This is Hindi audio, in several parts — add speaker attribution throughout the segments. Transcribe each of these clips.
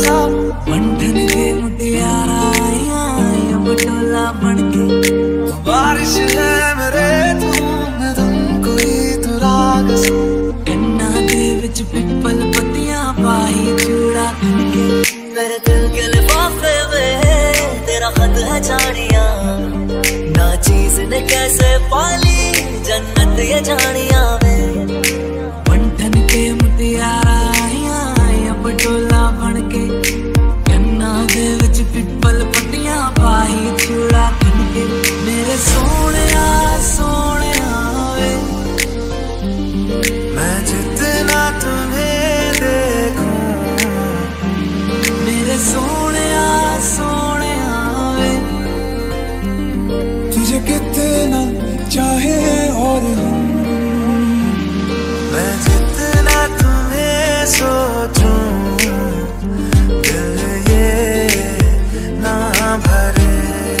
Speaker 1: सा बंधन के मुटियारा आया बटोला बनके। बारिश है मेरे धूम कोई तो राग सा कन्ना दे विच पिपल पत्तियां पाई चूड़ा करके। मेरे दिल के लिफाफे में तेरा खत है जानिया, ना चीज ने कैसे पाली जन्नत ये जानिया में। बंधन के मुटियारा आया बटोला बनके, कन्ना दे विच पिपल पत्तियां पाई चूड़ा करके। मेरे सोनिया सोनिया वे मैं जितना तुम्हें देखूं, मेरे सोनिया सोनिया वे तुझे कितना चाहे और मैं जितना तुम्हें सोचूं दिल ये ना भरे।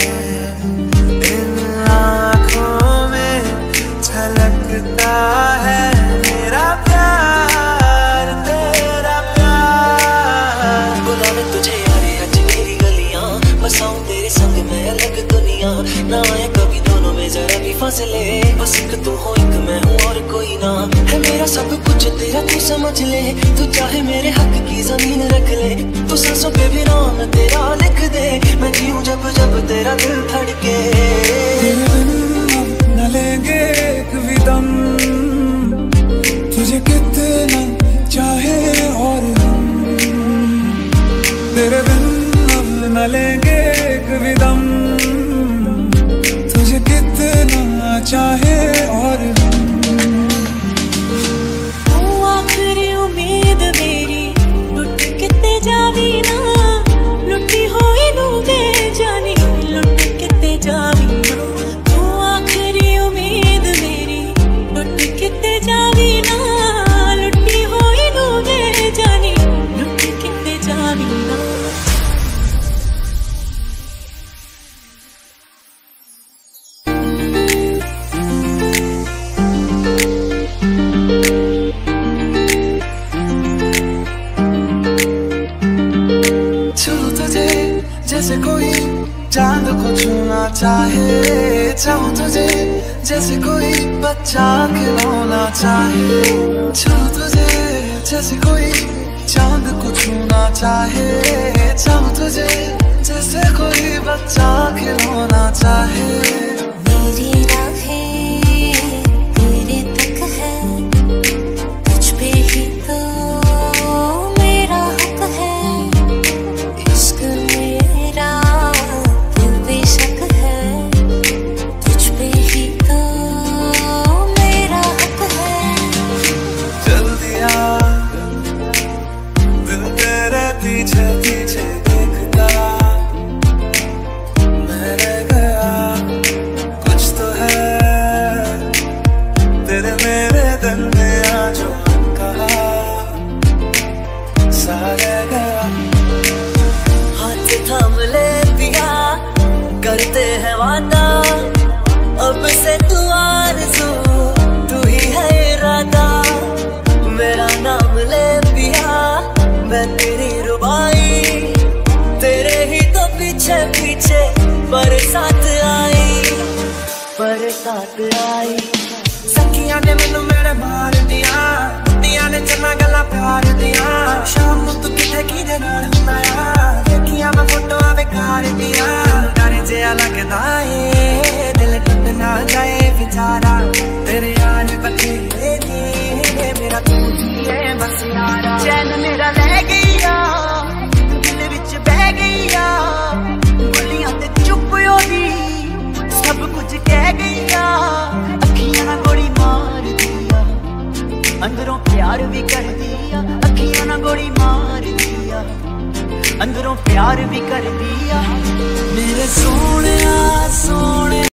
Speaker 1: इन आँखों में झलकता है मेरा प्यार तेरा प्यार। बुलावे तुझे यारे आज मेरी गलियां, बसाऊं तेरे संग मैं अलग दुनिया। ना आए कभी दोनों में जरा भी फासले, बस एक तू हो एक मैं हूँ और कोई ना है। मेरा सब कुछ तेरा तू समझ ले, तू चाहे मेरे हक की जमीन रख ले। तू सांसों पे भी नाम तेरा लिख दे, मैं जीऊं जब जब तेरा दिल धड़के। तेरे बिन न लेंगे एक भी दम, तुझे कितना चाहे और तेरे बिन न लेंगे एक भी दम, तुझे कितना चाहे और
Speaker 2: आखिरी उम्मीद मेरी लुट किते जावी ना, लुटी होई नू दे जानी लुट किते जावी ना। तू आखिरी उम्मीद मेरी लुट किते जावी ना, लुटी होई नू दे जानी लुट किते जावी ना।
Speaker 1: जैसे कोई चांद को छूना चाहे, चाहूं तुझे जैसे कोई बच्चा खिलौना चाहे। छूं तुझे जैसे कोई चांद को छूना चाहे, चाहूं तुझे जैसे कोई बच्चा खिलौना चाहे।
Speaker 2: मेरी राहें तेरे तक है, तुझ पे ही तो मेरा हक है। इश्क मेरा दिल बेशक है, तुझ पे ही तो मेरा हक है।
Speaker 1: चल दिया दिल तेरे पीछे पीछे देखता, मैं रह गया कुछ तो है तेरे मेरे दरमियां जो कहा सा रह गया। हाथ थाम ले पिया करते हैं वादा, अब से तू आरज़ू तू ही है इरादा। मेरा नाम ले पिया मैं तेरी रुबाई, तेरे ही तो पीछे पीछे बरसात आई बरसात आई। सखियां ने मैनू मेरे मार दिया, कुत्तियां ने चन्ना गल्ला प्यार दिया। शाम नूं तू किथे किदे नाल हुंदा आ, देखियां मैं फोटोआं बेकार दिया। डर जिहा लगदा ए दिल टुट ना जाए बेचारा, तेरे यार बथेरे ने मेरा तू ही है बस यारा। चैन मेरा ले गईया दिल विच बह गईया, बोलियां ते चुप होदी सब कुछ कह गईया। अखियां ना गोली मार दिया, अंदरों प्यार भी कर दिया। अखियां ना गोली मार दिया, अंदरों प्यार भी कर दिया। मेरे सोनिया सोनिया